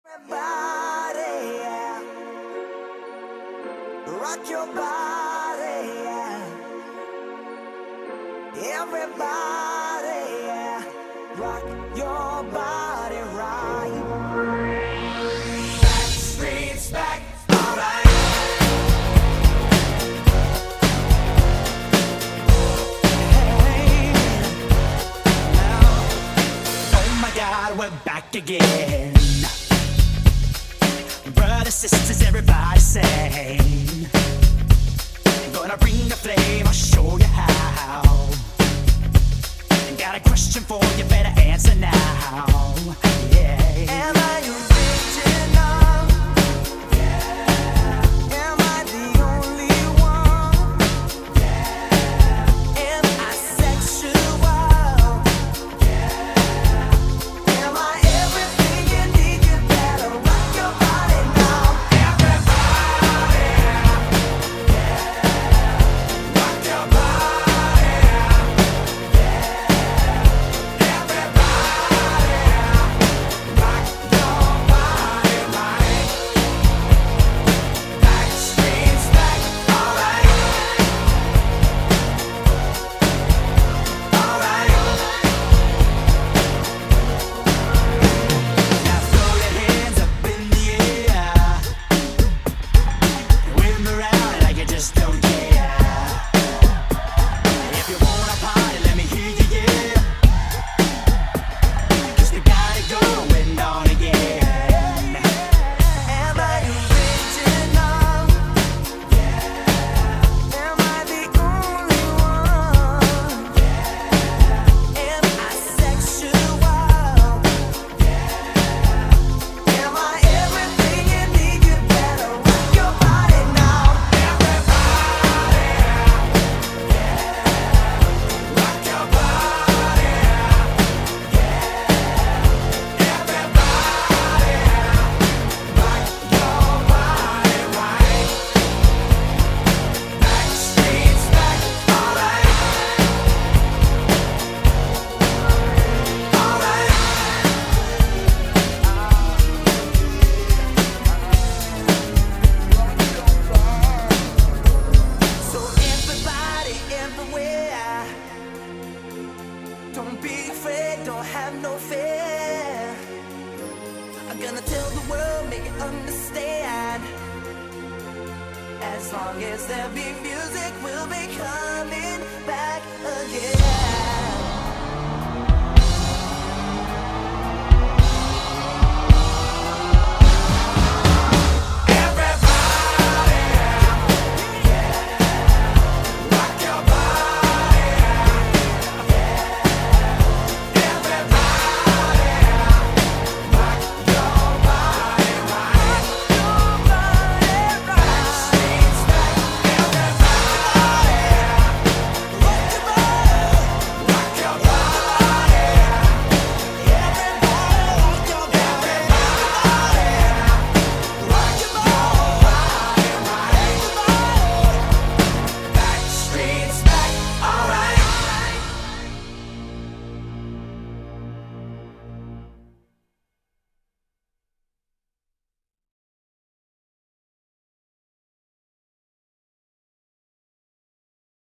Everybody, yeah. Rock your body, yeah. Everybody, yeah. Rock your body right. Backstreet's back, alright. Hey, now, oh my God, we're back again. Brothers, sisters, everybody sing. Gonna bring the flame, I'll show you how. Got a question for you, better answer now. Yeah. Am I original? Yeah. Am I the only one? Yeah. Am I sexual? Yeah. Am I everything you need? You better rock your body now. Everybody, yeah. Rock your body, yeah. Everybody, rock your body right. Backstreet's back, alright. Alright. Now throw your hands up in the air. Wave 'em around like you just don't care. If you wanna party, let me hear you, yeah. 'Cause we got it going on again. Am I original? Yeah. Am I the only one? Yeah. Am I sexual? Yeah. Am I everything you need? You better rock your body now. Everybody, yeah. Rock your body, yeah. Everybody, rock your body right. Backstreet's back, alright. Alright. So everybody, everywhere, don't be afraid, don't have no fear. I'm gonna tell the world, make it understand. As long as there be music, we'll be coming back.